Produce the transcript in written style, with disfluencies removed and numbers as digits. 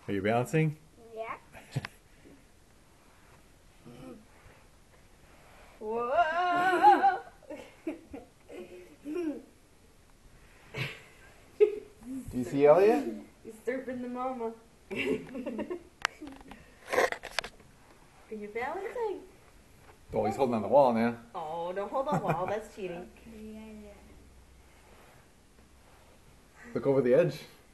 Are you balancing? Yeah. Whoa! Do you see Elliot? He's surfing the mama. Are you balancing? Oh, he's holding on the wall now. Oh, don't hold on wall. That's cheating. Okay, yeah. Look over the edge.